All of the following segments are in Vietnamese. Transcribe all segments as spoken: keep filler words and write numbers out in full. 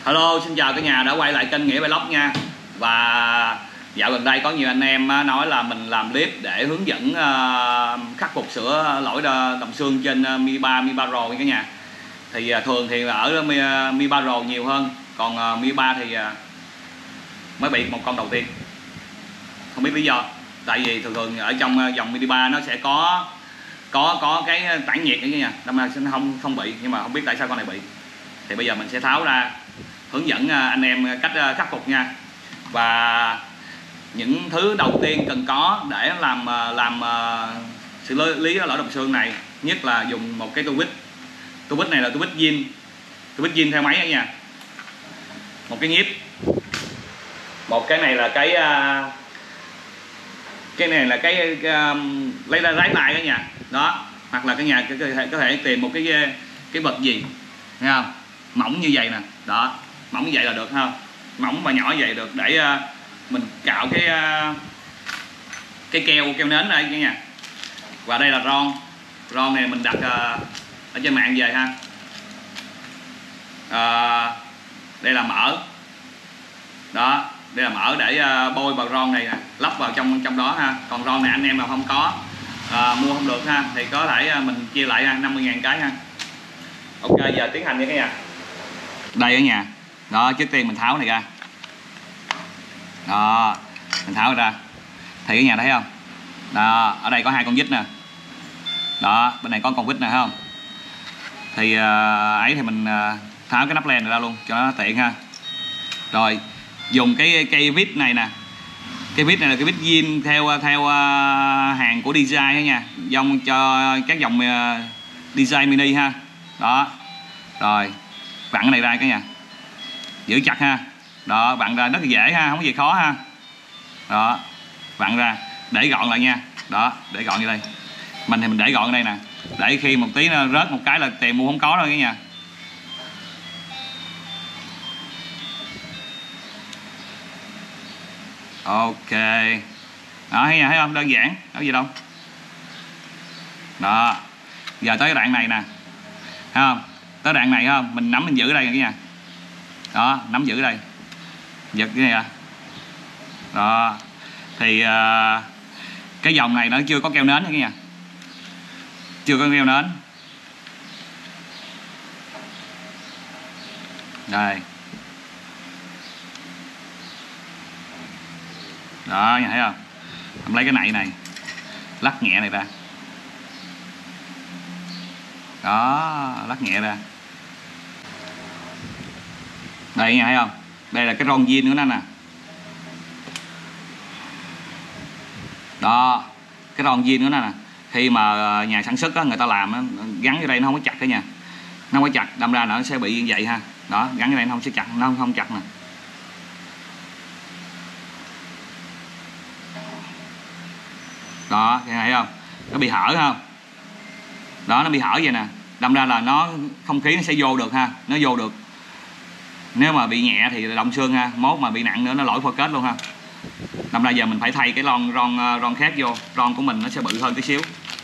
Hello, xin chào cả nhà đã quay lại kênh Nghĩa Vlog nha. Và dạo gần đây có nhiều anh em nói là mình làm clip để hướng dẫn uh, khắc phục sửa lỗi đồng xương trên uh, Mi ba, Mi ba Pro nha cả nhà. Thì uh, thường thì ở Mi, uh, Mi ba Pro nhiều hơn, còn uh, Mi ba thì uh, mới bị một con đầu tiên. Không biết lý do. Tại vì thường thường ở trong uh, dòng Mi ba nó sẽ có có có cái tản nhiệt nữa nha, đâm ra sẽ không không bị, nhưng mà không biết tại sao con này bị. Thì bây giờ mình sẽ tháo ra, hướng dẫn anh em cách khắc phục nha. Và những thứ đầu tiên cần có để làm làm xử lý lỗi đồng xương này, nhất là dùng một cái tua vít. Tua vít này là tua vít zin, tua vít zin theo máy đó nha. Một cái nhíp, một cái này là cái cái này là cái, cái lấy ra lái tay đó nha. Đó, hoặc là cái nhà có thể, có thể tìm một cái cái vật gì, thấy không? Mỏng như vậy nè, đó, mỏng như vậy là được không? Mỏng và nhỏ như vậy được để uh, mình cạo cái uh, cái keo keo nến đây nha. Và đây là ron, ron này mình đặt uh, ở trên mạng về ha. Uh, đây là mỡ, đó, đây là mỡ để uh, bôi vào ron này nè, lắp vào trong trong đó ha. Còn ron này anh em nào không có uh, mua không được ha, thì có thể uh, mình chia lại ha, năm mươi ngàn cái ha. Ok, giờ tiến hành nha cả nhà. Đây ở nhà, đó, trước tiên mình tháo này ra, đó, mình tháo ra thì cái nhà thấy không, đó, ở đây có hai con vít nè, đó, bên này có con vít nè, thấy không? Thì uh, ấy thì mình uh, tháo cái nắp len này ra luôn cho nó tiện ha. Rồi dùng cái cây vít này nè, cái vít này là cái vít zin theo theo uh, hàng của đê gi đó nha, dòng cho các dòng uh, đê gi mini ha. Đó, rồi vặn cái này ra cả nhà, giữ chặt ha. Đó, vặn ra rất là dễ ha, không có gì khó ha. Đó, vặn ra, để gọn lại nha. Đó, để gọn như đây. Mình thì mình để gọn ở đây nè, để khi một tí nó rớt một cái là tiền mua không có đâu cả nhà. Ok, đó, thấy, thấy không, đơn giản, đâu có gì đâu. Đó, giờ tới cái đoạn này nè, thấy không? Tới đoạn này không, mình nắm mình giữ ở đây cả nhà. Đó, nắm giữ ở đây, giật cái này à. Đó, thì uh, cái dòng này nó chưa có keo nến nữa cả nhà, chưa có keo nến. Đây, đó, nhìn thấy không? Mình lấy cái này này, lắc nhẹ này ra. Đó, lắc nhẹ ra. Đây nha, thấy không? Đây là cái ron zin của nó nè. Đó, cái ron zin của nó nè. Khi mà nhà sản xuất á, người ta làm á, gắn vô đây nó không có chặt cả nhà. Nó không có chặt, đâm ra nó sẽ bị như vậy ha. Đó, gắn vô đây nó không sẽ chặt, nó không chặt nè. Đó, thấy không? Nó bị hở không? Đó, nó bị hở vậy nè. Đâm ra là nó không khí nó sẽ vô được ha, nó vô được. Nếu mà bị nhẹ thì động xương ha, mốt mà bị nặng nữa nó lỗi phôi kết luôn ha. Đâm ra giờ mình phải thay cái ron ron ron khác vô, ron của mình nó sẽ bự hơn tí xíu.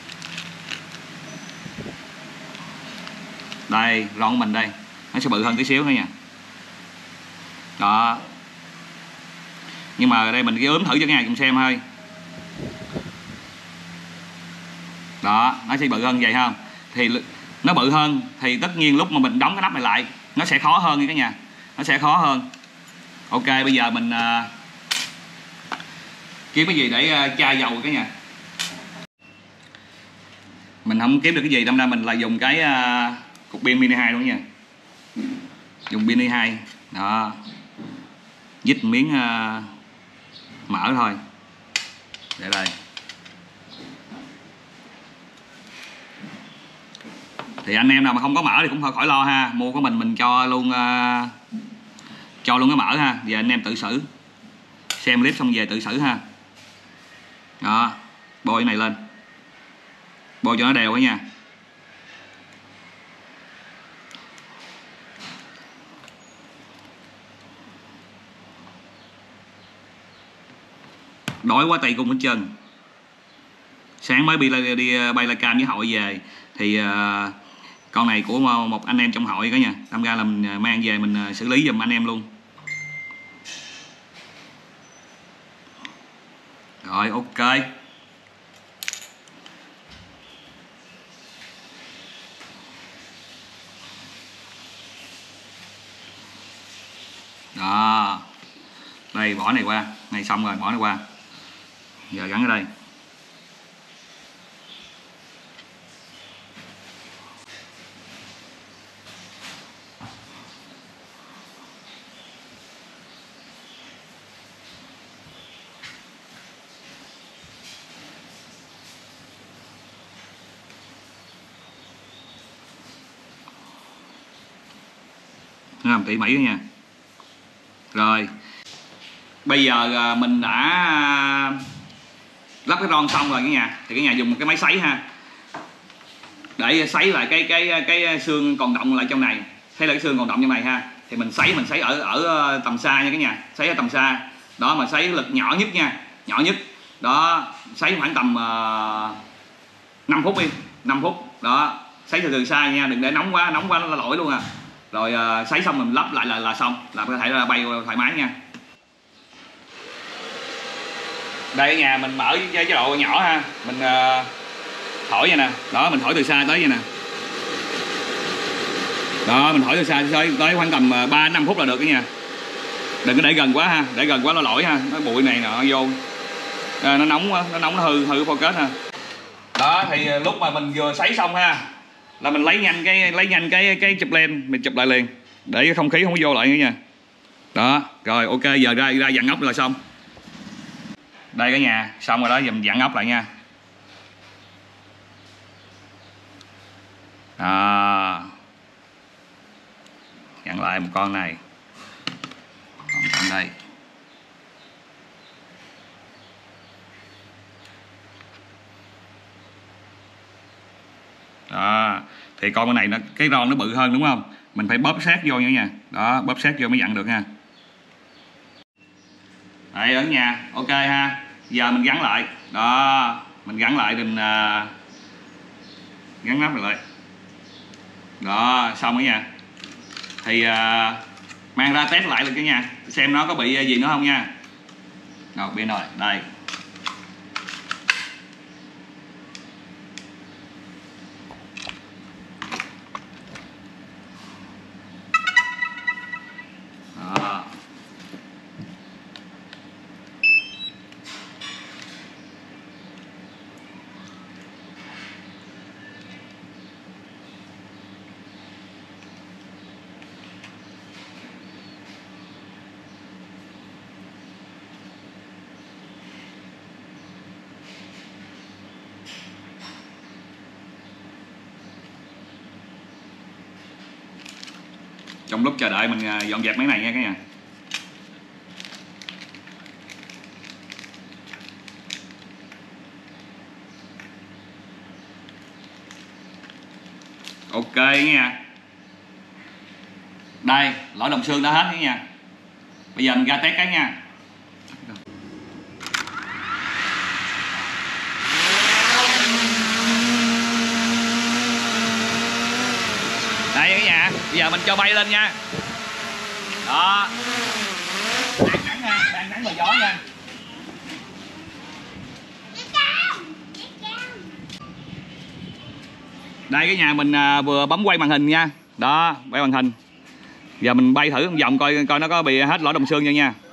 Đây, ron của mình đây, nó sẽ bự hơn tí xíu nữa nha. Đó. Nhưng mà ở đây mình cái ướm thử cho cả nhà cùng xem thôi. Đó, nó sẽ bự hơn vậy không? Thì nó bự hơn thì tất nhiên lúc mà mình đóng cái nắp này lại nó sẽ khó hơn nha cả nhà, nó sẽ khó hơn. Ok, bây giờ mình uh, kiếm cái gì để uh, chai dầu cả nhà. Mình không kiếm được cái gì, đâm ra mình là dùng cái uh, cục pin mini hai luôn nha, dùng pin mini hai. Đó, dít miếng uh, mỡ thôi, để đây. Thì anh em nào mà không có mỡ thì cũng khỏi lo ha, mua của mình mình cho luôn uh, cho luôn cái mỡ ha. Giờ anh em tự xử, xem clip xong về tự xử ha. Đó, bôi cái này lên, bôi cho nó đều ấy nha. Đói quá tay cung hết trơn. Sáng mới đi, đi bay la cam với hội về thì uh, Con này của một anh em trong hội cả nhà, đâm ra là mình mang về mình xử lý giùm anh em luôn. Rồi ok. Đó. Đây bỏ này qua, này xong rồi bỏ này qua. Giờ gắn ở đây. Làm tỉ mỉ đó nha. Rồi bây giờ mình đã lắp cái ron xong rồi cả nhà, thì cả nhà dùng một cái máy sấy ha, để sấy lại cái cái cái xương còn động lại trong này. Thấy là cái xương còn động trong này ha, thì mình sấy mình sấy ở ở tầm xa nha cả nhà, sấy ở tầm xa đó, mà sấy lực nhỏ nhất nha, nhỏ nhất đó, sấy khoảng tầm uh, năm phút đi, năm phút đó, sấy từ từ xa nha, đừng để nóng quá, nóng quá nó là lỗi luôn à. Rồi uh, sấy xong mình lắp lại là là xong, là có thể là bay thoải mái nha. Đây nhà mình mở chế độ nhỏ ha, mình uh, thổi vậy nè, đó mình thổi từ xa tới vậy nè, đó mình thổi từ xa tới, tới khoảng tầm ba đến năm phút là được đó nha. Đừng có để gần quá ha, để gần quá nó lỗi ha, nó bụi này nọ vô, à, nó nóng quá, nó nóng nó hư hư focus ha. Đó thì lúc mà mình vừa sấy xong ha, là mình lấy nhanh cái lấy nhanh cái cái chụp lên, mình chụp lại liền để cái không khí không có vô lại nữa nha. Đó rồi ok, giờ ra ra dặn ốc là xong. Đây cả nhà, xong rồi đó, giờ mình dặn ốc lại nha. À, dặn lại một con này, còn con đây. Đó thì con này nó cái ron nó bự hơn đúng không, mình phải bóp sát vô nữa nha. Đó bóp sát vô mới dặn được ha. Đây ở nhà ok ha, giờ mình gắn lại đó, mình gắn lại mình uh, gắn nắp lại đó, xong rồi nha. Thì uh, mang ra test lại được cả nhà, xem nó có bị gì nữa không nha. Rồi bên rồi đây. Đó. Trong lúc chờ đợi mình dọn dẹp mấy này nha cả nhà. Ok nha. Đây lõi đồng xương đã hết nha. Bây giờ mình ra test cái nha. Đây cả nhà, bây giờ mình cho bay lên nha. Đó. Đang nắng nha, đang nắng và gió nha. Đây cái nhà mình à, vừa bấm quay màn hình nha. Đó, quay màn hình. Giờ mình bay thử một vòng coi coi nó có bị hết lõi đồng xương chưa nha.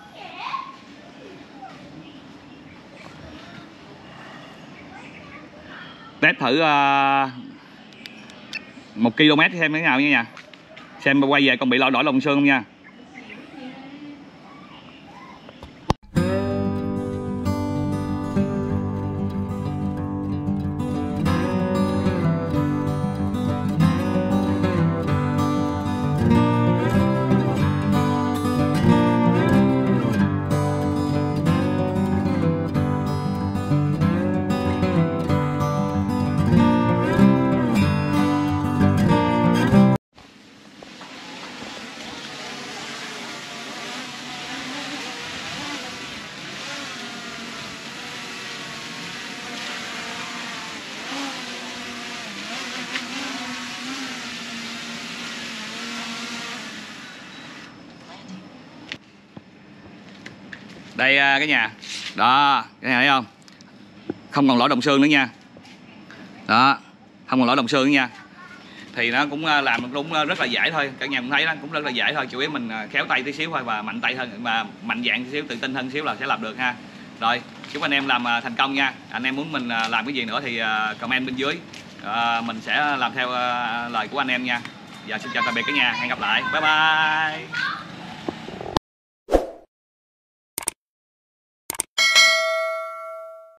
Test thử uh, một ki lô mét xem thế nào nha. Xem quay về còn bị lõi đồng xương không nha. Đây cả nhà, đó cái này thấy không, không còn lỗ động xương nữa nha, đó không còn lỗ động xương nữa nha. Thì nó cũng làm cũng rất là dễ thôi, cả nhà cũng thấy đó, cũng rất là dễ thôi, chủ yếu mình khéo tay tí xíu thôi và mạnh tay hơn, và mạnh dạn tí xíu, tự tin hơn tí xíu là sẽ làm được ha. Rồi chúc anh em làm thành công nha. Anh em muốn mình làm cái gì nữa thì comment bên dưới, à, mình sẽ làm theo lời của anh em nha. Dạ xin chào tạm biệt cả nhà, hẹn gặp lại, bye bye.